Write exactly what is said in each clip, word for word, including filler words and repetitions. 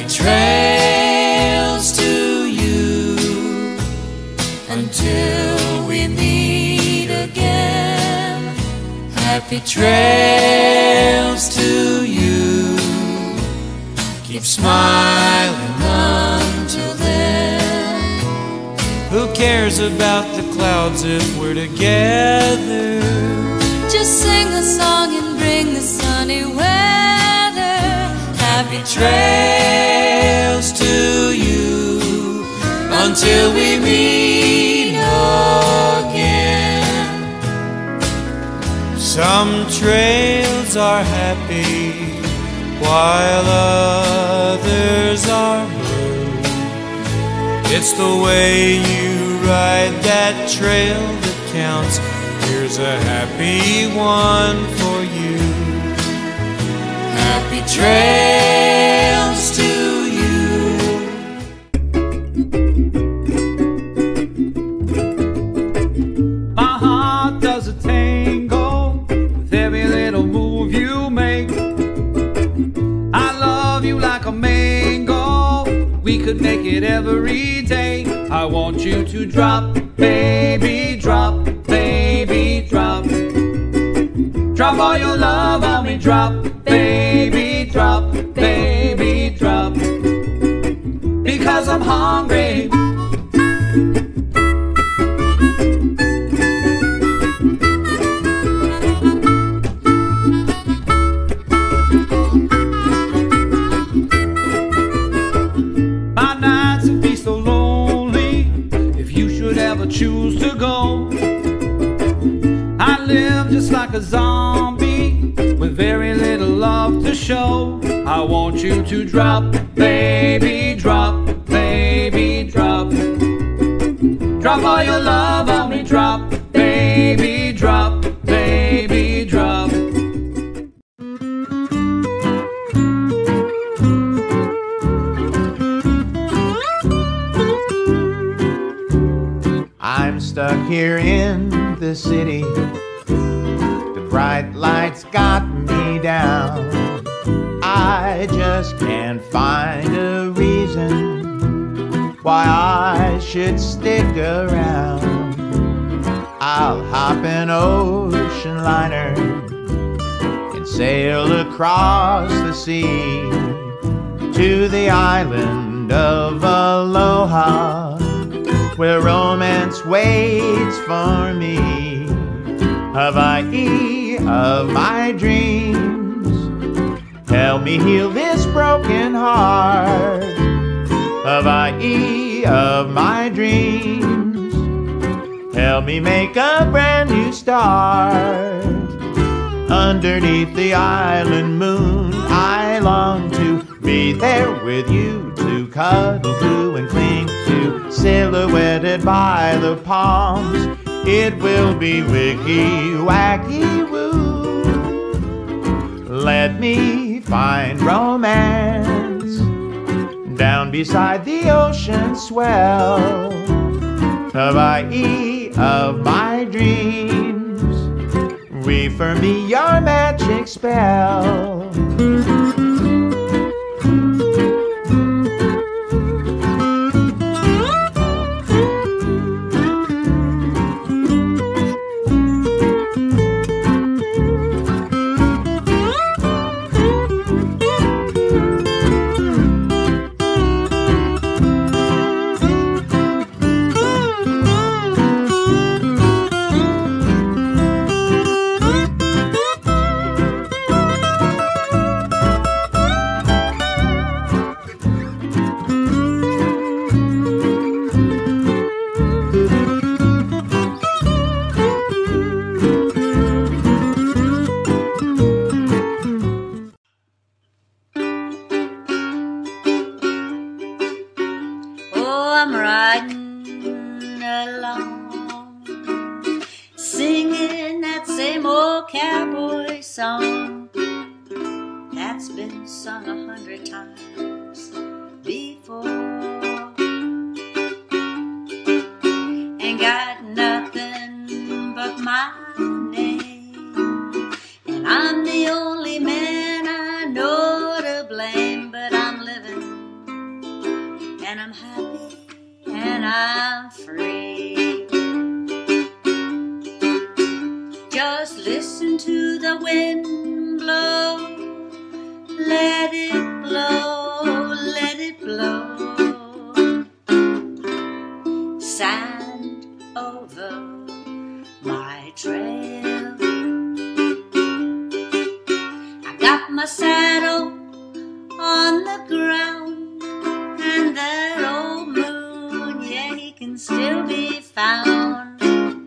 trails to you until we meet again. Happy trails to you. Keep smiling until then. Who cares about the clouds if we're together? Just sing a song and bring the sunny weather. Happy trails to you until we meet again. Some trails are happy while others are blue. It's the way you ride that trail that counts. Here's a happy one for you. Happy trails to you. My heart does a tango with every little move you make. I love you like a mango. We could make it every day. I want you to drop, baby, drop, baby, drop. Drop all your love on me, drop, baby, drop, baby, drop. Because I'm hungry. My nights would be so lonely if you should ever choose to go. I live just like a zombie with very little love to show. I want you to drop, baby, drop, baby, drop. Drop all your love on me, drop, baby, drop, baby, drop. I'm stuck here in the city. The bright lights got me down. I just can't find a reason why I should stick around. I'll hop an ocean liner and sail across the sea to the island of Aloha, where romance waits for me. Hawaii of my dreams, help me heal this broken heart. Hawaii of my dreams, help me make a brand new start. Underneath the island moon, I long to be there with you, to cuddle to and cling to, silhouetted by the palms. It will be wicky wacky woo. Let me find romance down beside the ocean swell. Hawaii of my dreams, weave for me your magic spell. I'm riding along, singing that same old cowboy song that's been sung a hundred times before. Ain't got nothing but my name, and I'm the only man I know to blame, but I'm living I'm free. Just listen to the wind blow, let it blow, let it blow. Sand over my trail. I got my saddle on the ground, and that old moon, yeah, he can still be found,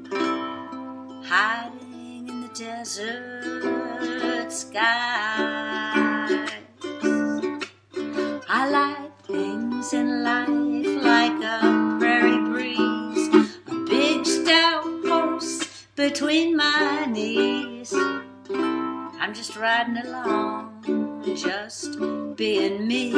hiding in the desert skies. I like things in life like a prairie breeze, a big stout horse between my knees. I'm just riding along, just being me.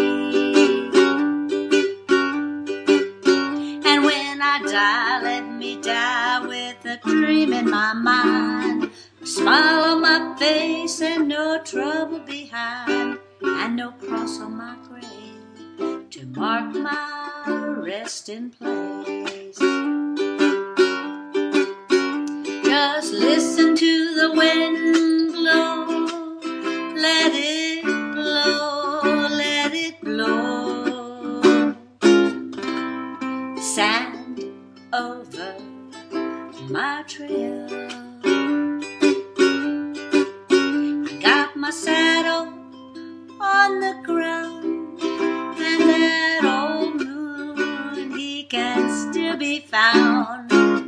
And when I die, let me die with a dream in my mind, a smile on my face and no trouble behind, and no cross on my grave to mark my resting place. Just listen to the wind blow, let it blow, let it blow. Sand over my trail. I got my saddle on the ground, and that old moon, he can still be found,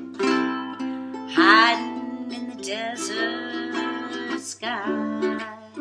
hiding in the desert skies.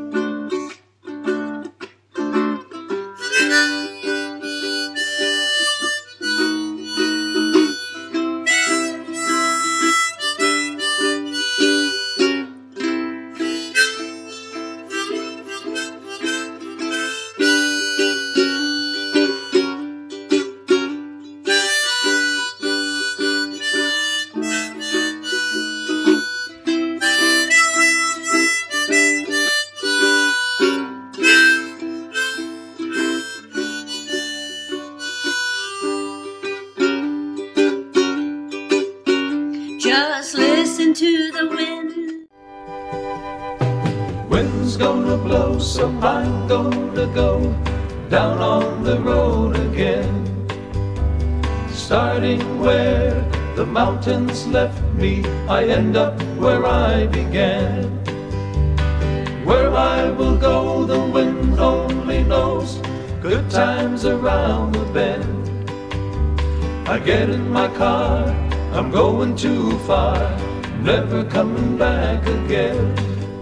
Just listen to the wind. Wind's gonna blow, so I'm gonna go down on the road again, starting where the mountains left me. I end up where I began. Where I will go, the wind only knows. Good times around the bend. I get in my car, I'm going too far, never coming back again.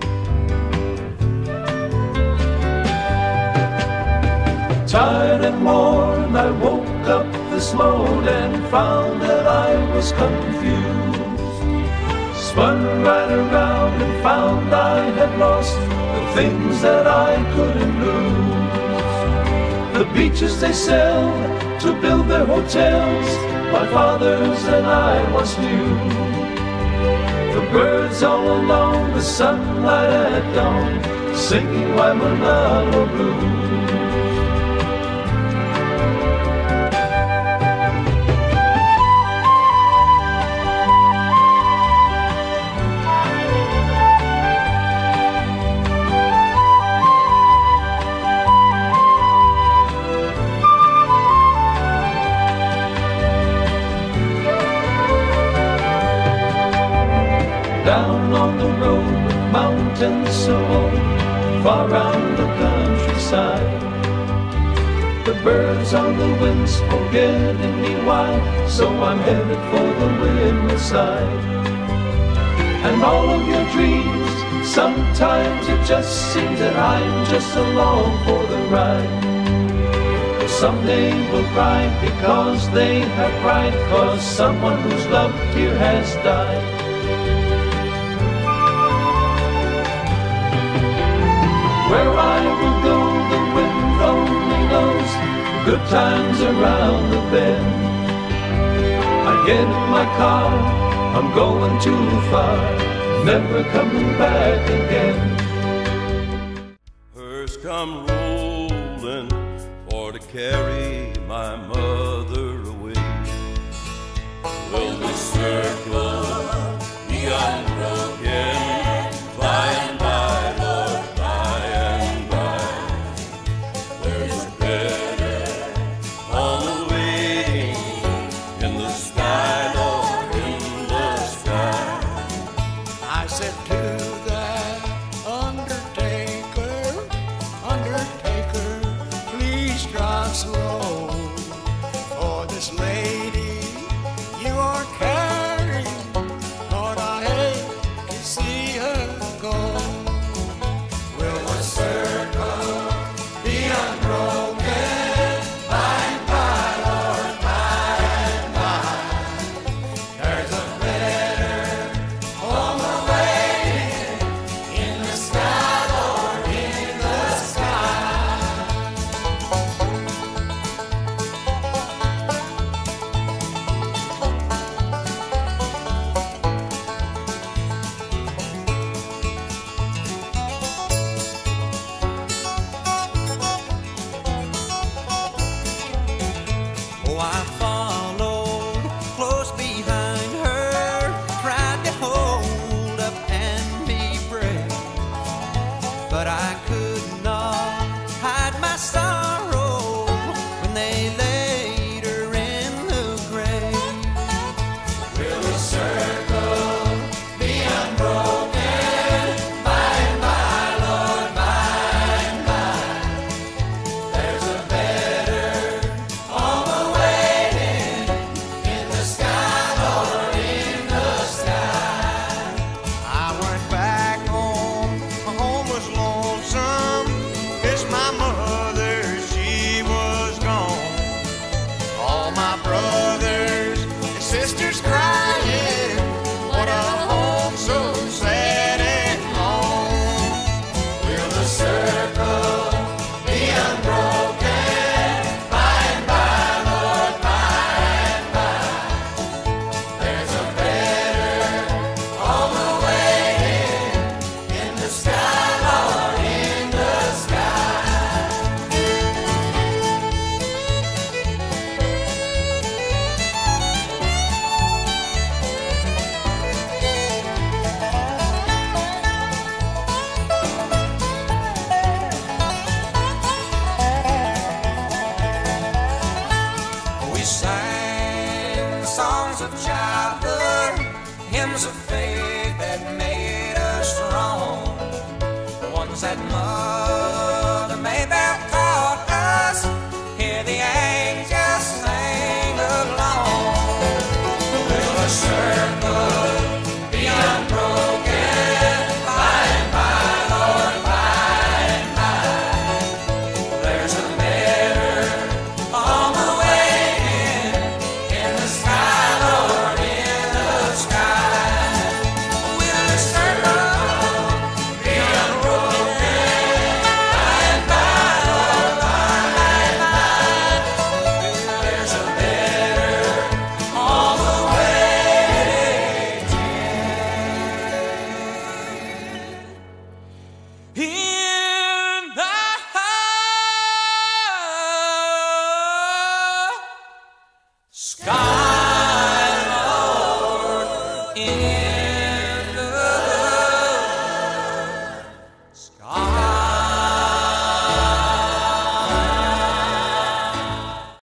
Tired and worn, I woke up this morning and found that I was confused. Spun right around and found I had lost the things that I couldn't lose. The beaches they sell to build their hotels, my father's and I once knew. The birds all along, the sunlight at dawn, singing Waimanalo blues. Down on the road, mountains so old, far round the countryside. The birds on the wind's forgetting me why, so I'm headed for the windmill side. And all of your dreams, sometimes it just seems that I'm just along for the ride. But someday we'll cry because they have cried, cause someone who's loved here has died. Where I will go, the wind only knows. Good times around the bend. I get in my car, I'm going too far, never coming back again. Hearse come rolling for to carry my mother away. arms that mother